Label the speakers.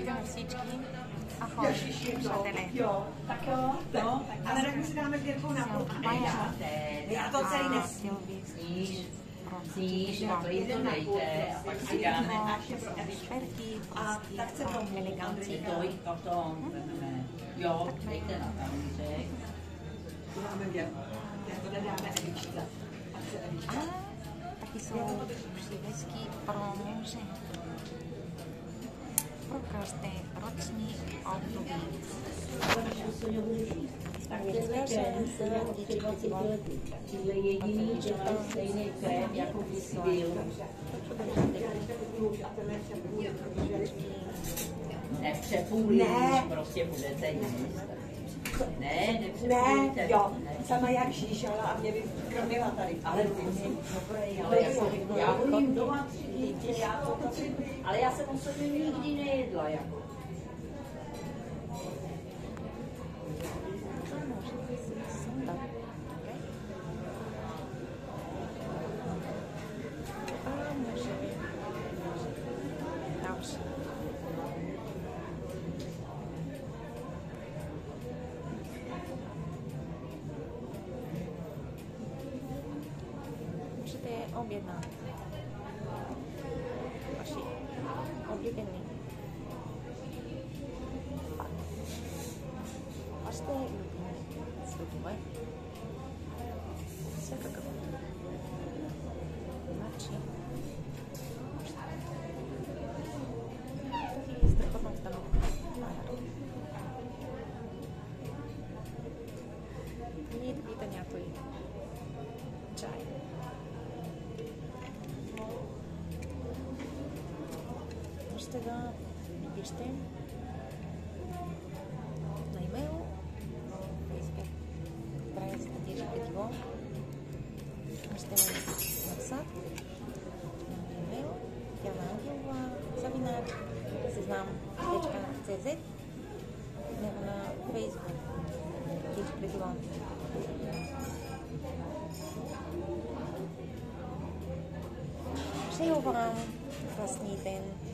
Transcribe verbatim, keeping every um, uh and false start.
Speaker 1: ty nosíčky. Ahoj, přátelé.
Speaker 2: Jo, tak jo, no. Ale tak my si dáme věrkou na půl. Já to celý nesmím.
Speaker 3: Sníž, sníž, na to jízdem dejte a pak si dáme
Speaker 1: šperky,
Speaker 2: a tak se tomu
Speaker 1: eleganci.
Speaker 3: to i potom. Jo, dejte na talířek.
Speaker 2: Dáme věrku. Já to dáme Edičce.
Speaker 1: A taky jsou přívěsky pro muže. Pro každé roční období.
Speaker 3: Tak dneska je jediný, že má stejný krém, jako by si byl. Nepřepůlíš, prostě budete jíst. Ne, nepřepůlíte.
Speaker 2: Ne, jo, sama jak žížala a mě by krmila tady.
Speaker 3: Ale dobré, ale jako, já hodím doma tři dítě, já to taky, ale já jsem osobně nikdy nejedla, jako.
Speaker 1: Můžete objednat vaši oblíbený vaše lubné slupové всякого начи и страхотна установка и это някой чай. Можете да ми пишете на имейл, Facebook, страницата Тиша Петиво. Можете да ми написат на имейл Диана Ангелова, Савинар, Сезнам точка си зет, него на Facebook Тиша Петиво. Přeju vám krásný den.